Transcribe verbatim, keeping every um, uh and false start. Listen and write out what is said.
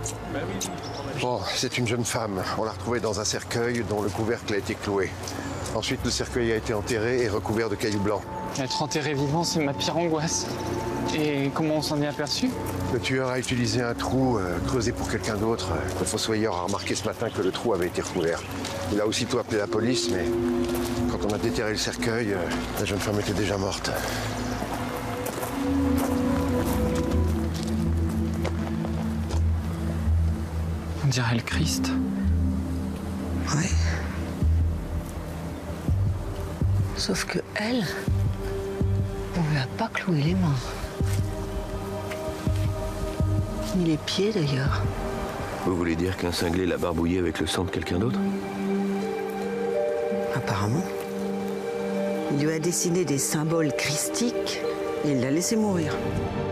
Bon, c'est une jeune femme. On l'a retrouvée dans un cercueil dont le couvercle a été cloué. Ensuite, le cercueil a été enterré et recouvert de cailloux blancs. Être enterré vivant, c'est ma pire angoisse. Et comment on s'en est aperçu? Le tueur a utilisé un trou euh, creusé pour quelqu'un d'autre. Le fossoyeur a remarqué ce matin que le trou avait été recouvert. Il a aussitôt appelé la police, mais quand on a déterré le cercueil, euh, la jeune femme était déjà morte. On dirait le Christ. Ouais. Sauf que elle, on lui a pas cloué les mains. Ni les pieds d'ailleurs. Vous voulez dire qu'un cinglé l'a barbouillé avec le sang de quelqu'un d'autre? Apparemment. Il lui a dessiné des symboles christiques et il l'a laissé mourir.